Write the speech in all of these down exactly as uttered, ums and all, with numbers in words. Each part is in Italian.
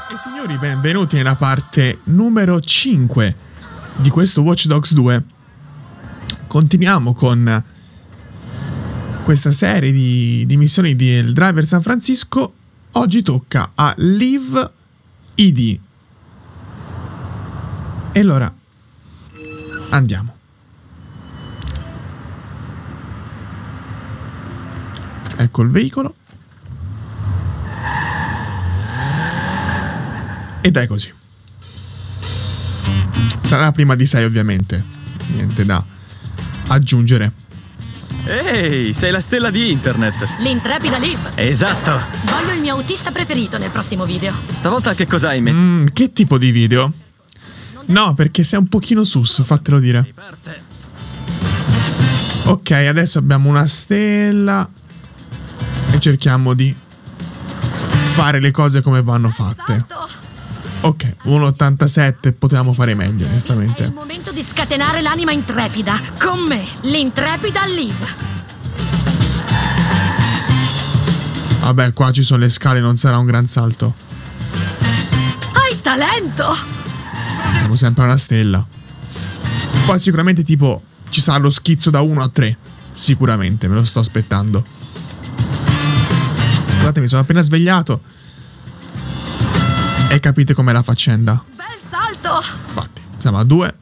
E signori, benvenuti nella parte numero cinque di questo Watch Dogs due. Continuiamo con questa serie di, di missioni del driver San Francisco. Oggi tocca a Liv I D. E allora andiamo. Ecco il veicolo. E dai così. Sarà la prima di sei, ovviamente. Niente da aggiungere. Ehi, sei la stella di internet. L'intrepida Liv. Esatto. Voglio il mio autista preferito nel prossimo video. Stavolta che cos'hai in mente? Mm, che tipo di video? No, perché sei un pochino sus, fatelo dire. Ok, adesso abbiamo una stella e cerchiamo di fare le cose come vanno fatte. Ok, uno virgola ottantasette, potevamo fare meglio, onestamente. È il momento di scatenare l'anima intrepida. Con me, l'intrepida Liv. Vabbè, qua ci sono le scale, non sarà un gran salto. Hai talento! Siamo sempre una stella. Qua sicuramente tipo ci sarà lo schizzo da uno a tre. Sicuramente, me lo sto aspettando. Scusate, mi sono appena svegliato. E capite com'è la faccenda. Bel salto! Infatti, siamo a due.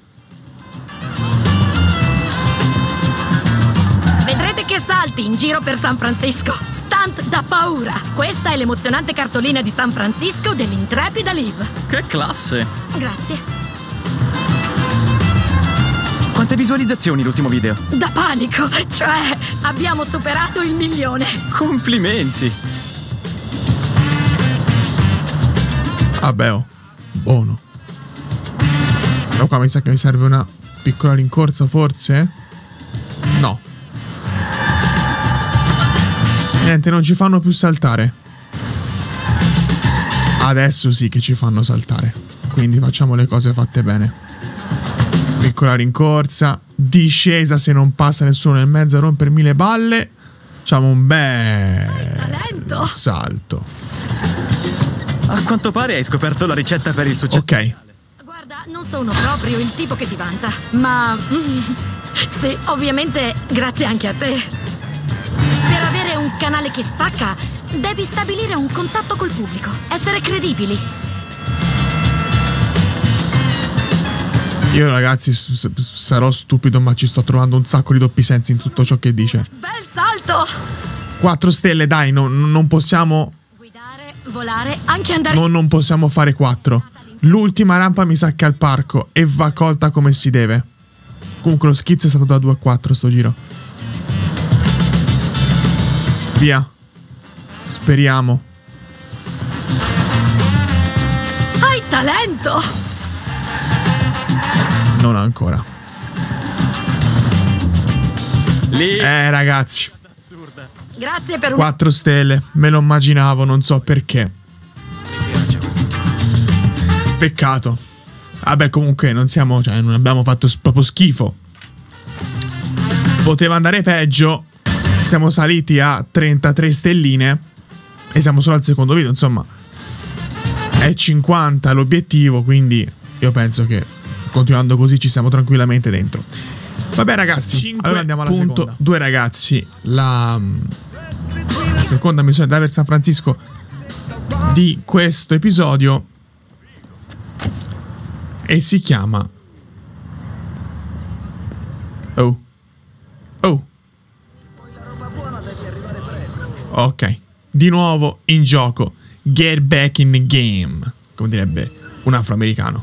Vedrete che salti in giro per San Francisco. Stunt da paura. Questa è l'emozionante cartolina di San Francisco dell'intrepida Liv. Che classe! Grazie. Quante visualizzazioni l'ultimo video? Da panico! Cioè, abbiamo superato il milione. Complimenti! Vabbè, oh, buono. Però qua mi sa che mi serve una piccola rincorsa, forse? No. Niente, non ci fanno più saltare. Adesso sì che ci fanno saltare. Quindi facciamo le cose fatte bene. Piccola rincorsa. Discesa se non passa nessuno nel mezzo a rompermi le balle. Facciamo un bel salto. A quanto pare hai scoperto la ricetta per il successo. Ok. Guarda, non sono proprio il tipo che si vanta, ma mm, sì, ovviamente grazie anche a te. Per avere un canale che spacca, devi stabilire un contatto col pubblico, essere credibili. Io ragazzi sarò stupido, ma ci sto trovando un sacco di doppi sensi in tutto ciò che dice. Bel salto! Quattro stelle, dai, no, non possiamo... Guidare, volare, anche andare... No, non possiamo fare quattro. L'ultima rampa mi sa che è al parco e va colta come si deve. Comunque lo schizzo è stato da due a quattro sto giro. Via. Speriamo. Hai talento! Non ancora. Lì. Eh ragazzi, Grazie per un... quattro stelle. Me lo immaginavo, non so perché. Peccato. Vabbè, comunque non siamo, cioè non abbiamo fatto proprio schifo. Poteva andare peggio. Siamo saliti a trentatré stelline e siamo solo al secondo video, insomma. È cinquanta l'obiettivo, quindi io penso che continuando così ci siamo tranquillamente dentro. Vabbè ragazzi, allora andiamo alla seconda. Due ragazzi, la, la seconda missione di Driver San Francisco di questo episodio. E si chiama Oh Oh Ok, di nuovo in gioco. Get back in the game, come direbbe un afroamericano.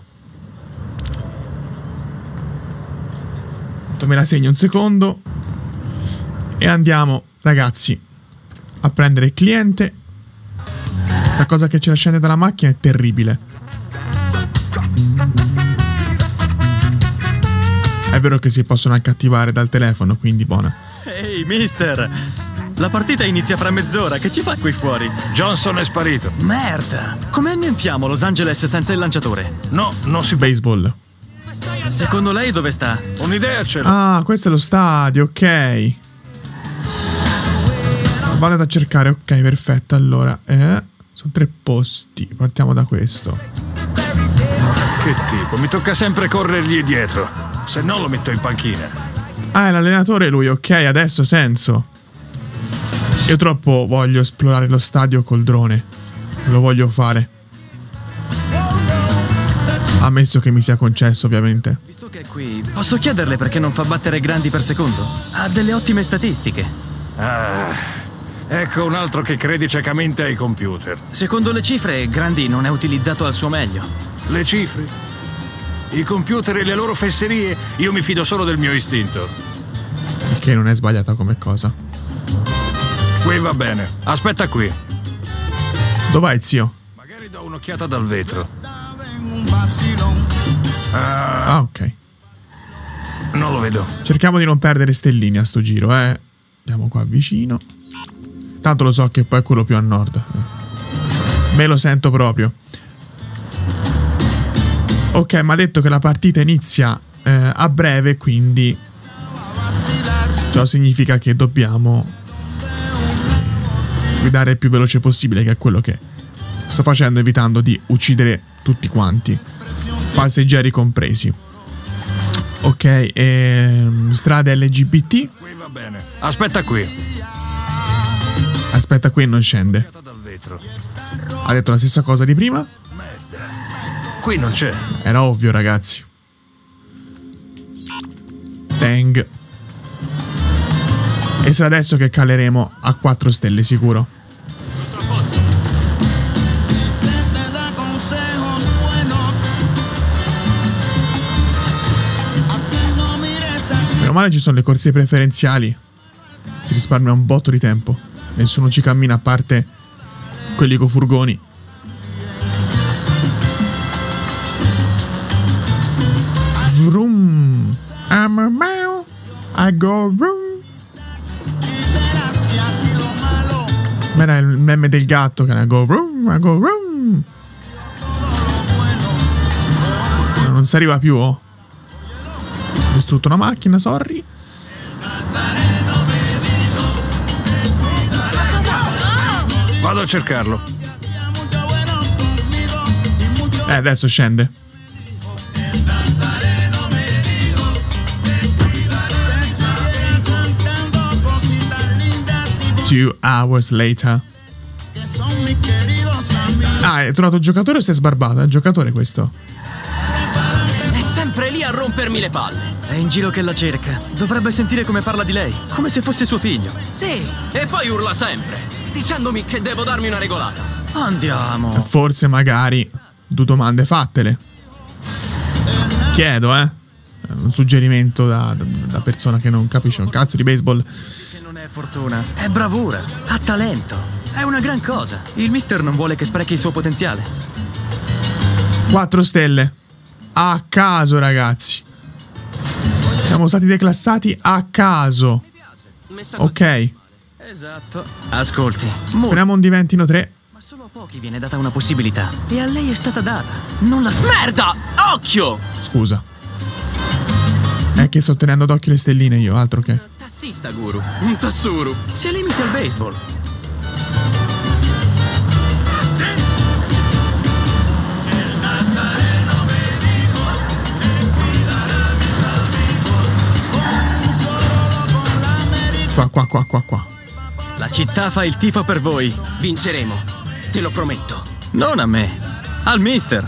Me la segno un secondo. E andiamo ragazzi a prendere il cliente. Questa cosa che ce la scende dalla macchina è terribile. È vero che si possono accattivare dal telefono, quindi buona. Ehi, mister! La partita inizia fra mezz'ora, che ci fa qui fuori? Johnson è sparito. Merda! Come annientiamo Los Angeles senza il lanciatore? No, non si... Baseball. Secondo lei dove sta? Un'idea ce l'ho. Ah, questo è lo stadio, ok. Vado a cercare, ok, perfetto. Allora, eh, Sono tre posti. Partiamo da questo. Che tipo, mi tocca sempre corrergli dietro. Se no lo metto in panchina. Ah, è l'allenatore lui, ok, adesso ha senso. Io troppo voglio esplorare lo stadio col drone. Lo voglio fare. Ammesso che mi sia concesso, ovviamente. Visto che è qui, posso chiederle perché non fa battere Grandi per secondo? Ha delle ottime statistiche. Ah, ecco un altro che crede ciecamente ai computer. Secondo le cifre, Grandi non è utilizzato al suo meglio. Le cifre? I computer e le loro fesserie? Io mi fido solo del mio istinto. Il che non è sbagliata come cosa. Qui va bene. Aspetta qui. Dov'hai, zio? Magari do un'occhiata dal vetro. Ah, ok. Non lo vedo. Cerchiamo di non perdere stellini a sto giro, eh. Andiamo qua vicino. Tanto lo so che poi è quello più a nord. Me lo sento proprio. Ok, mi ha detto che la partita inizia eh, a breve, quindi ciò significa che dobbiamo guidare il più veloce possibile, che è quello che sto facendo, evitando di uccidere tutti quanti, passeggeri compresi. Ok, ehm, strade L G B T. Qui va bene. Aspetta qui. Aspetta qui e non scende. Dal vetro. Ha detto la stessa cosa di prima. Merda. Qui non c'è. Era ovvio, ragazzi. Tang. E sarà adesso che caleremo a quattro stelle sicuro. Meno male ci sono le corsie preferenziali. Si risparmia un botto di tempo. Nessuno ci cammina a parte quelli con furgoni. Vroom. I'm a meow. I go vroom. Era il meme del gatto che era go vroom, I go vroom. Non si arriva più, oh. Ho distrutto una macchina, sorry. Vado a cercarlo. Eh, adesso scende. Two hours later. Ah, è tornato il giocatore o si è sbarbato? È il giocatore questo. È sempre lì a rompermi le palle. È in giro che la cerca. Dovrebbe sentire come parla di lei, come se fosse suo figlio. Sì, e poi urla sempre, dicendomi che devo darmi una regolata. Andiamo. Forse magari due domande fattele. Chiedo, eh. Un suggerimento da, da, da persona che non capisce un cazzo di baseball. Che non è fortuna, è bravura, ha talento. È una gran cosa. Il mister non vuole che sprechi il suo potenziale. Quattro stelle. A caso, ragazzi. Siamo stati declassati a caso. Ok. Esatto. Ascolti, Speriamo non diventino tre. ma solo a pochi viene data una possibilità. E a lei è stata data. Non la... Merda! Occhio! Scusa. È che sto tenendo d'occhio le stelline io, altro che. Tassista, guru. Un tassuru. Si limita al baseball. Qua, qua, qua, qua, qua. La città fa il tifo per voi. Vinceremo. Te lo prometto. Non a me, al mister.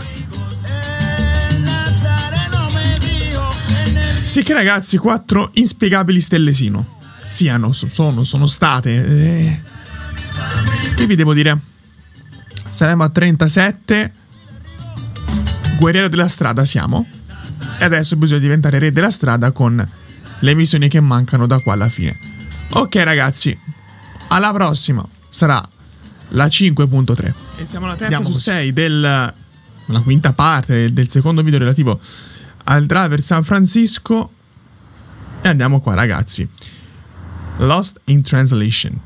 Sì che ragazzi, quattro inspiegabili stellesino. Siano, sono, sono state. Eh. Che vi devo dire? Saremo a trentasette. Guerriero della strada siamo. E adesso bisogna diventare re della strada con le missioni che mancano da qua alla fine. Ok ragazzi, alla prossima. Sarà la cinque punto tre. E siamo alla terza su sei del... la quinta parte del, del secondo video relativo al driver San Francisco. E andiamo qua ragazzi. Lost in Translation.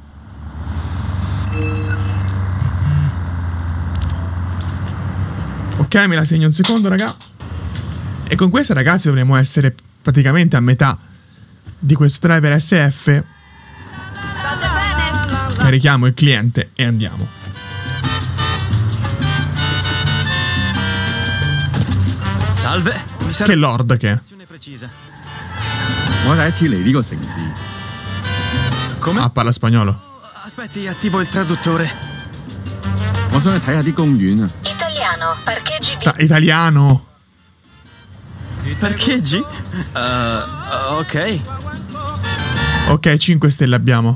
Ok, me la segno un secondo raga. E con questa ragazzi dovremo essere praticamente a metà di questo driver S F. Carichiamo il cliente e andiamo. Salve. Mi Che serve lord che è. una precisa. 我第一次嚟呢個城市， Come? Ah, parla spagnolo. Aspetti, attivo il traduttore. 我想去睇下啲公園啊。 Italiano, parcheggi Ah, italiano. Parcheggi? Uh, ok. Ok, cinque stelle abbiamo.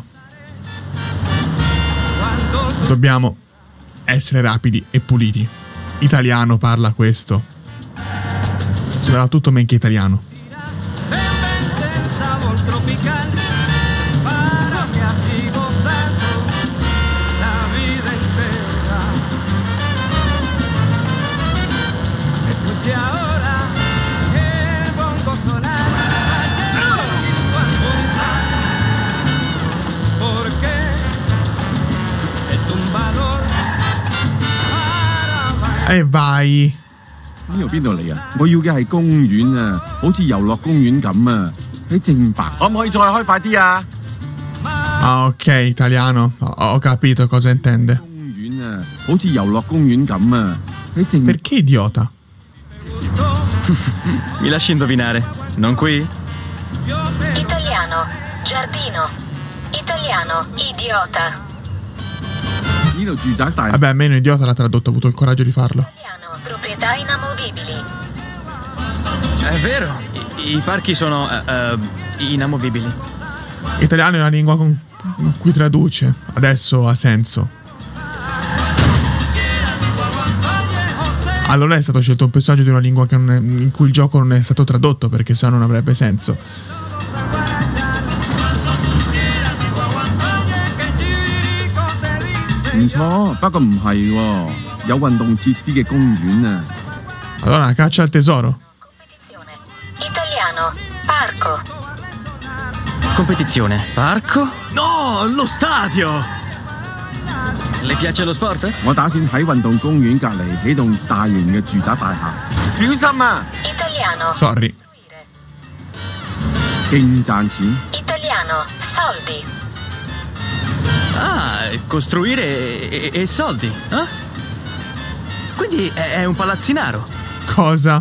Dobbiamo essere rapidi e puliti. Italiano parla questo. Sembra tutto men che italiano. E vai. 呢度邊度嚟啊？我要嘅係公園啊，好似遊樂公園咁啊，喺正白。可唔可以再開快啲啊？ Ah, ok, italiano. Ho, ho capito cosa intende. 公園啊，好似遊樂公園咁啊，喺正。 Perché idiota? Mi lasci indovinare. Non qui? Italiano, giardino. Italiano, idiota. 呢度住宅大。 Vabbè, almeno idiota l'ha tradotto, ho avuto il coraggio di farlo. Italiano, proprietà inamovibili. È vero. I, i parchi sono uh, uh, inamovibili. Italiano è una lingua con cui traduce. Adesso ha senso. Allora è stato scelto un personaggio di una lingua che non è, in cui il gioco non è stato tradotto, perché sennò non avrebbe senso. Allora, una caccia al tesoro. Competizione. Italiano, parco. Competizione. Parco? No, lo stadio! Le piace lo sport? 我打算喺運動公園隔離起棟大型嘅住宅大廈。小心啊！ Italiano, Sorry. 勁賺錢。 italiano, soldi. Ah, costruire e, e soldi, eh? Quindi è, è un palazzinaro. Cosa?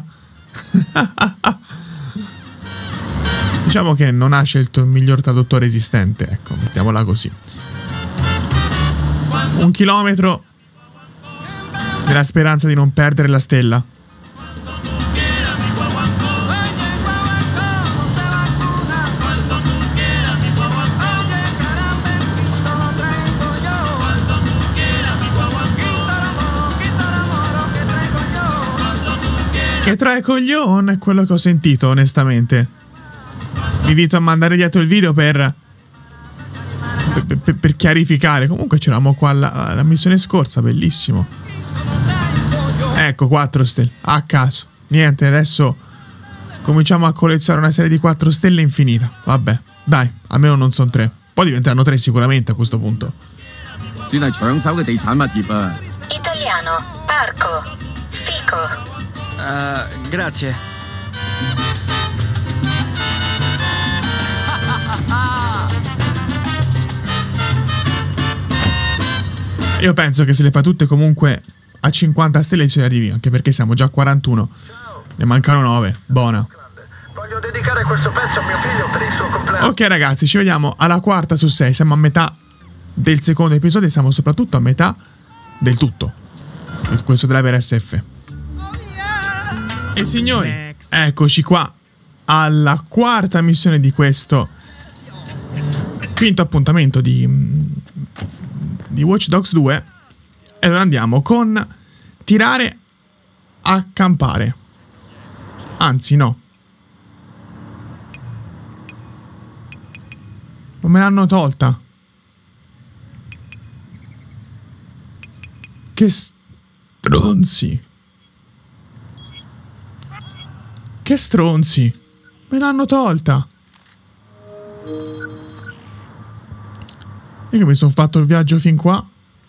Diciamo che non ha scelto il miglior traduttore esistente, ecco, mettiamola così. Un chilometro nella speranza di non perdere la stella. Che trae coglione è quello che ho sentito, onestamente. Vi invito a mandare dietro il video per per, per, per chiarificare. Comunque c'eravamo qua alla, alla missione scorsa, bellissimo. Ecco, quattro stelle, a caso. Niente, adesso cominciamo a collezionare una serie di quattro stelle infinita. Vabbè, dai, almeno non sono tre. Poi diventeranno tre sicuramente a questo punto. Italiano, parco, fico. Uh, grazie. Io penso che se le fa tutte comunque a cinquanta stelle ci arrivi, anche perché siamo già a quarantuno. Ne mancano nove. Buona. Voglio dedicare questo pezzo a mio figlio per il suo compleanno. Ok ragazzi, ci vediamo alla quarta su sei. Siamo a metà del secondo episodio e siamo soprattutto a metà del tutto. Questo driver S F. E signori, eccoci qua alla quarta missione di questo quinto appuntamento di, di Watch Dogs due. E allora andiamo con tirare a campare. Anzi no, non me l'hanno tolta. Che stronzi. Che stronzi. Me l'hanno tolta. Io che mi sono fatto il viaggio fin qua.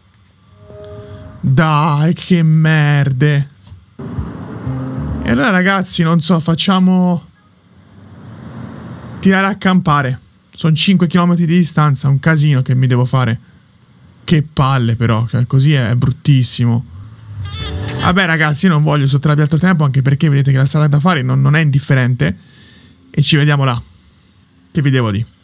Dai, che merde. E allora ragazzi, non so, facciamo tirare a campare. Sono cinque chilometri di distanza, un casino che mi devo fare. Che palle però, cioè, così è bruttissimo. Vabbè ragazzi, io non voglio sottrarvi altro tempo, anche perché vedete che la strada da fare non, non è indifferente. E ci vediamo là. Che vi devo dire?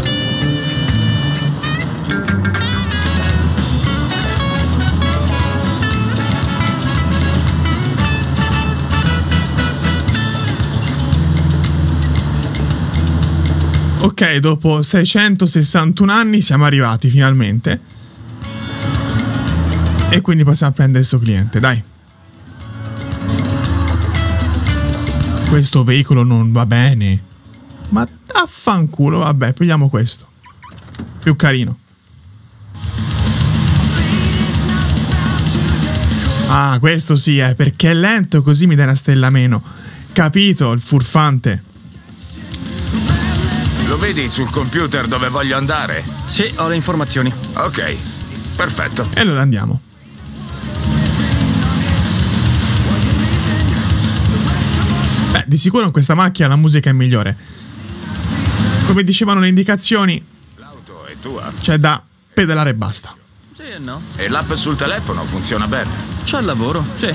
Ok, dopo seicentosessantuno anni siamo arrivati finalmente. E quindi possiamo prendere questo cliente, dai. Questo veicolo non va bene. Ma affanculo, vabbè, pigliamo questo. Più carino. Ah, questo sì, eh, perché è lento, così mi dai una stella meno. Capito, il furfante. Lo vedi sul computer dove voglio andare? Sì, ho le informazioni. Ok, perfetto. E allora andiamo. Beh, di sicuro in questa macchina la musica è migliore. Come dicevano le indicazioni, l'auto è tua. C'è da pedalare e basta. Sì e no. E l'app sul telefono funziona bene? C'ho il lavoro, sì.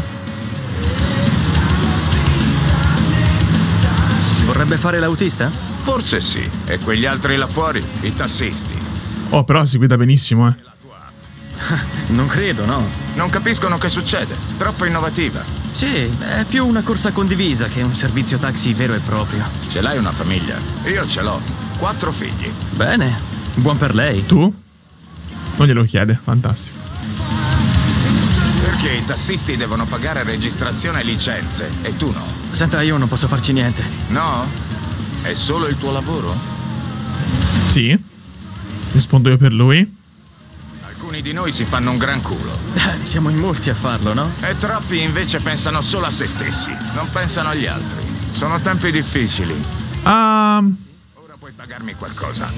Vorrebbe fare l'autista? Forse sì. E quegli altri là fuori? I tassisti. Oh, però si guida benissimo, eh. Non credo, no. Non capiscono che succede. Troppo innovativa. Sì, è più una corsa condivisa che un servizio taxi vero e proprio. Ce l'hai una famiglia? Io ce l'ho. Quattro figli. Bene. Buon per lei. Tu? Non glielo chiede. Fantastico. Perché i tassisti devono pagare registrazione e licenze e tu no? Senta, io non posso farci niente. No? È solo il tuo lavoro? Sì. Rispondo io per lui. Alcuni di noi si fanno un gran culo. Siamo in molti a farlo, no? E troppi invece pensano solo a se stessi. Non pensano agli altri. Sono tempi difficili. Um... Ora puoi pagarmi qualcosa.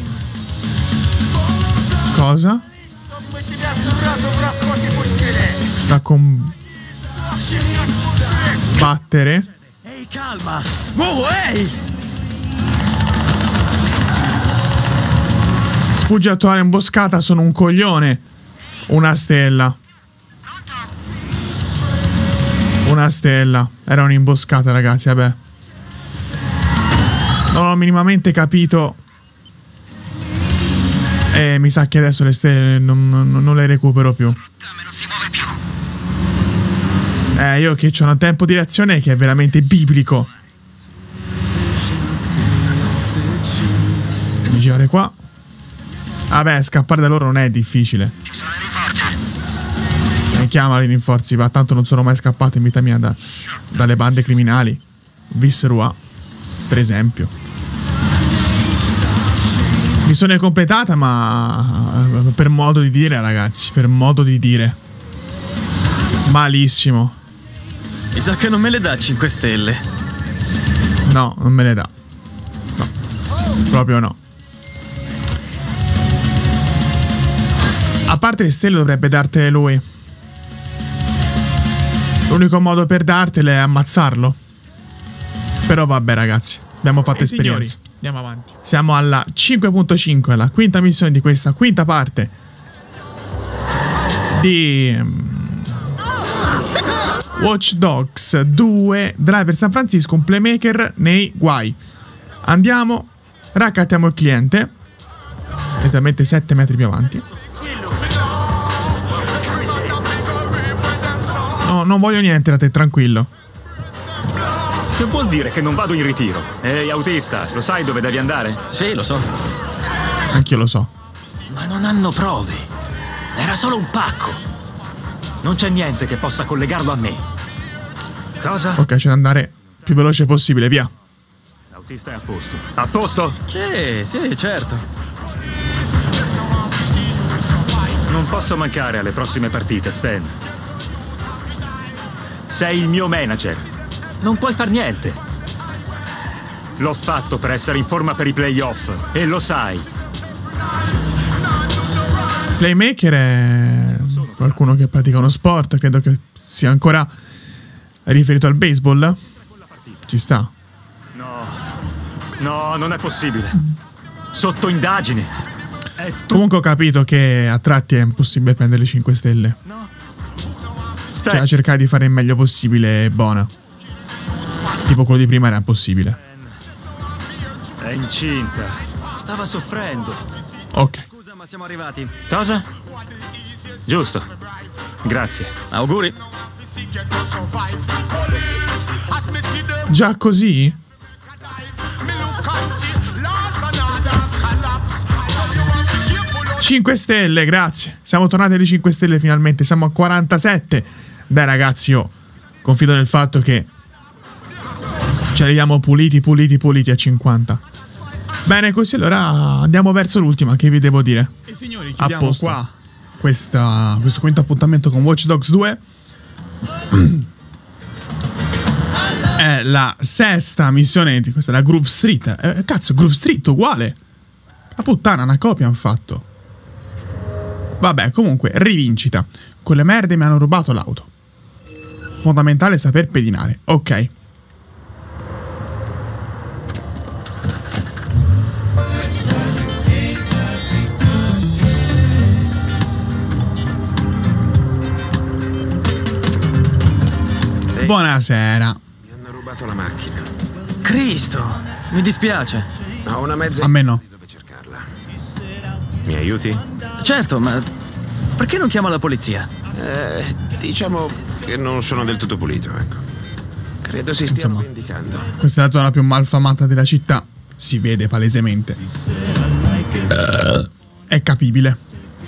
Cosa? Da combattere? Ehi, calma! Wow, ehi! Sfuggi attuare imboscata, sono un coglione. Una stella. Una stella. Era un'imboscata, ragazzi, vabbè. Non ho minimamente capito. E mi sa che adesso le stelle non, non, non le recupero più. Eh, io che ho un tempo di reazione che è veramente biblico. Mi girare qua. Vabbè, scappare da loro non è difficile. Ci sono i rinforzi. E chiamali rinforzi, va, tanto non sono mai scappato in vita mia da, dalle bande criminali. Visserua, per esempio. Missione completata, ma per modo di dire, ragazzi, per modo di dire. Malissimo. Mi sa che non me le dà cinque stelle. No, non me le dà. No, proprio no. A parte le stelle dovrebbe dartele lui. L'unico modo per dartele è ammazzarlo. Però vabbè, ragazzi, abbiamo fatto eh, esperienza. Signori, andiamo avanti. Siamo alla cinque punto cinque, la quinta missione di questa quinta parte di um, Watch Dogs due, Driver San Francisco, un playmaker nei guai. Andiamo, raccattiamo il cliente. Letteralmente sette metri più avanti. No, non voglio niente da te, tranquillo. Che vuol dire che non vado in ritiro? Ehi, autista, lo sai dove devi andare? Sì, lo so. Anch'io lo so. Ma non hanno prove. Era solo un pacco. Non c'è niente che possa collegarlo a me. Cosa? Ok, c'è da andare più veloce possibile, via. L'autista è a posto. A posto? Sì, sì, certo. Non posso mancare alle prossime partite, Stan. Sei il mio manager. Non puoi far niente. L'ho fatto per essere in forma per i playoff, e lo sai. Playmaker è qualcuno che pratica uno sport, credo che sia ancora riferito al baseball. Ci sta. No, no, non è possibile. Sotto indagine. Comunque ho capito che a tratti è impossibile prendere le cinque stelle. No. Cioè, a cercare di fare il meglio possibile Bona. Tipo quello di prima era impossibile. È incinta. Stava soffrendo. Ok. Scusa, ma siamo arrivati. Cosa? Giusto. Grazie. Auguri. Già così? cinque stelle, grazie. Siamo tornati alle cinque stelle finalmente. Siamo a quarantasette. Dai ragazzi, io confido nel fatto che ci arriviamo puliti, puliti, puliti a cinquanta. Bene, così allora andiamo verso l'ultima, che vi devo dire. E signori, chiudiamo qua questa, questo quinto appuntamento con Watch Dogs due. È la sesta missione di questa, la Grove Street. Eh, cazzo, Grove Street uguale. La puttana, una copia hanno fatto. Vabbè, comunque, rivincita. Quelle merde mi hanno rubato l'auto. Fondamentale saper pedinare. Ok. Buonasera. Mi hanno rubato la macchina. Cristo, mi dispiace. Ho una mezza A me no. idea di dove cercarla. Mi aiuti? Certo, ma perché non chiama la polizia? Eh, diciamo che non sono del tutto pulito, ecco. Credo si stiano Insomma, vendicando. Questa è la zona più malfamata della città. Si vede palesemente. Uh, è capibile.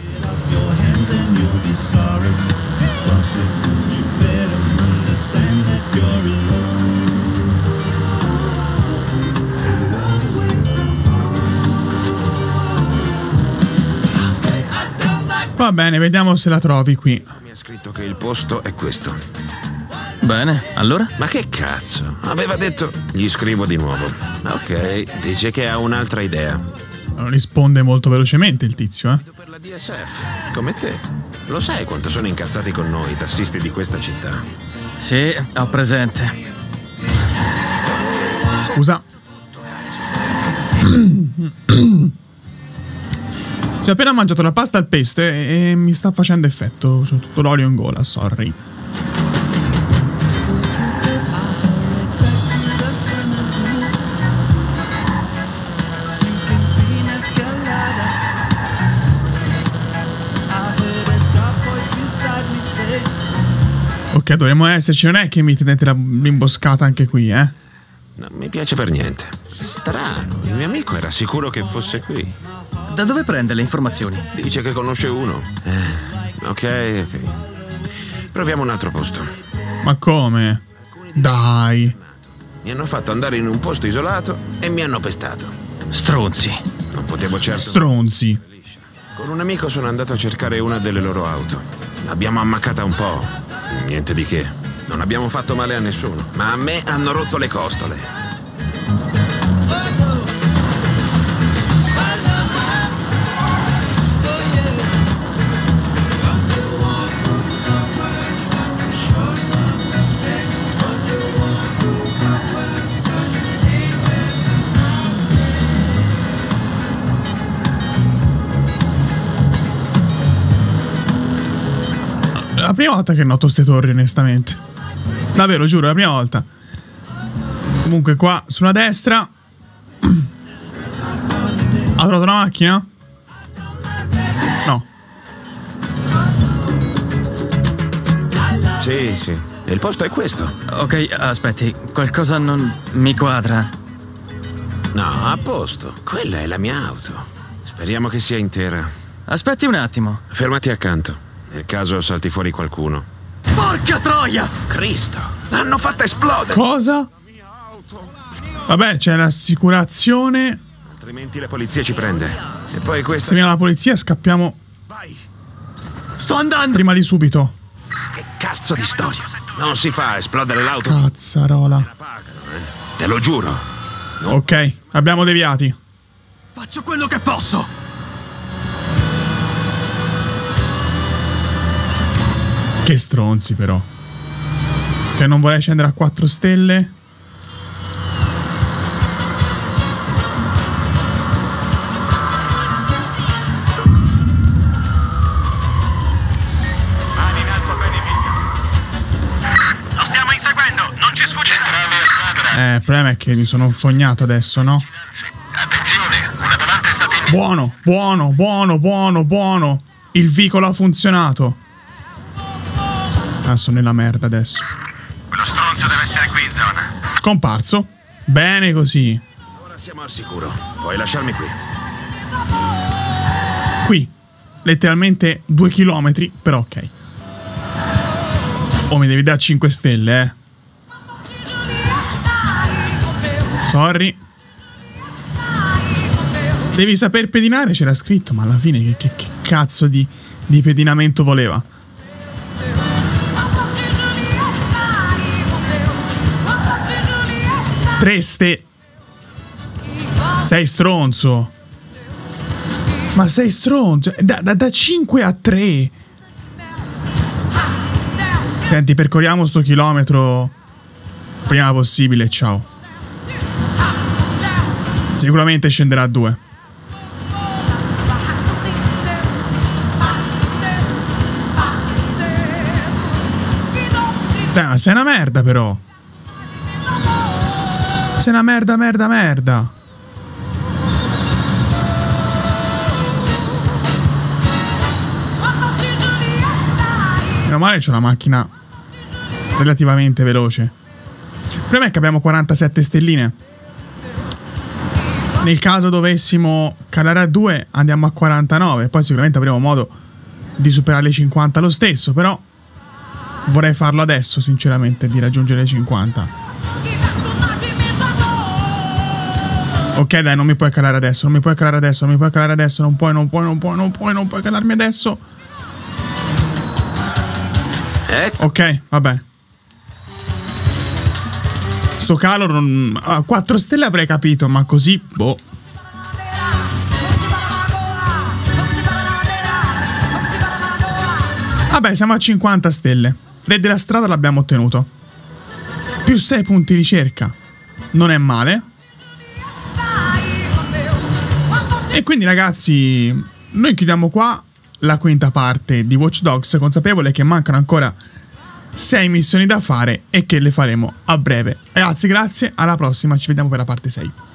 Va bene, vediamo se la trovi qui. Mi ha scritto che il posto è questo. Bene, allora? Ma che cazzo? Aveva detto... Gli scrivo di nuovo. Ok, dice che ha un'altra idea. Risponde molto velocemente il tizio, eh. Per la D S F, come te. Lo sai quanto sono incazzati con noi i tassisti di questa città? Sì, ho presente. Scusa. Si è appena mangiato la pasta al pesto e, e mi sta facendo effetto. C'ho tutto l'olio in gola, sorry. Ok, dovremmo esserci, non è che mi tenete l'imboscata anche qui, eh? Non mi piace per niente. È strano, il mio amico era sicuro che fosse qui. Da dove prende le informazioni? Dice che conosce uno. Eh, ok, ok. Proviamo un altro posto. Ma come? Dai. Mi hanno fatto andare in un posto isolato e mi hanno pestato. Stronzi. Non potevo certo... Stronzi. Con un amico sono andato a cercare una delle loro auto. L'abbiamo ammaccata un po'. Niente di che. Non abbiamo fatto male a nessuno, ma a me hanno rotto le costole. La prima volta che noto ste torri, onestamente. Davvero, giuro, la prima volta. Comunque qua, sulla destra. Ha trovato una macchina? No. Sì, sì. Il posto è questo. Ok, aspetti, qualcosa non mi quadra. No, a posto. Quella è la mia auto. Speriamo che sia intera. Aspetti un attimo. Fermati accanto. Nel caso salti fuori qualcuno. Porca troia! Cristo! L'hanno fatta esplodere! Cosa? Vabbè, c'è l'assicurazione. Altrimenti la polizia ci prende. E poi questa... Se viene la polizia scappiamo. Vai! Sto andando! Prima di subito. Che cazzo di storia? Non si fa esplodere l'auto. Cazzarola. Te lo giuro. Ok, abbiamo deviati. Faccio quello che posso! Che stronzi però. Che non vorrei scendere a quattro stelle. Mani in alto, bene vista. Eh, il problema è che mi sono infognato adesso, no? Attenzione, un Atalanta è stato in... Buono, buono, buono, buono, buono. Il vicolo ha funzionato. Ah, sono nella merda adesso. Quello stronzo deve essere qui in zona. Scomparso. Bene così. Ora siamo al sicuro. Puoi lasciarmi qui. Qui. Letteralmente due chilometri, però ok. Oh, mi devi dare cinque stelle, eh. Sorry. Devi saper pedinare, c'era scritto, ma alla fine che, che, che cazzo di, di pedinamento voleva? Tre ste... Sei stronzo. Ma sei stronzo. Da, da, da cinque a tre. Senti, percorriamo sto chilometro prima possibile, ciao. Sicuramente scenderà a due. Dai, sei una merda però. Sei una merda, merda, merda. Meno male c'è una macchina relativamente veloce. Il problema è che abbiamo quarantasette stelline. Nel caso dovessimo calare a due andiamo a quarantanove. Poi sicuramente avremo modo di superare le cinquanta lo stesso. Però vorrei farlo adesso sinceramente, di raggiungere le cinquanta. Ok dai, non mi puoi calare adesso. Non mi puoi calare adesso. Non mi puoi calare adesso. Non puoi, non puoi, non puoi, non puoi, non puoi calarmi adesso. Ok, va bene. Sto calo non... A quattro stelle avrei capito, ma così, boh. Vabbè, siamo a cinquanta stelle. Re della strada l'abbiamo ottenuto. Più sei punti ricerca. Non è male. E quindi ragazzi, noi chiudiamo qua la quinta parte di Watch Dogs, consapevole che mancano ancora sei missioni da fare e che le faremo a breve. Ragazzi, grazie, alla prossima, ci vediamo per la parte sei.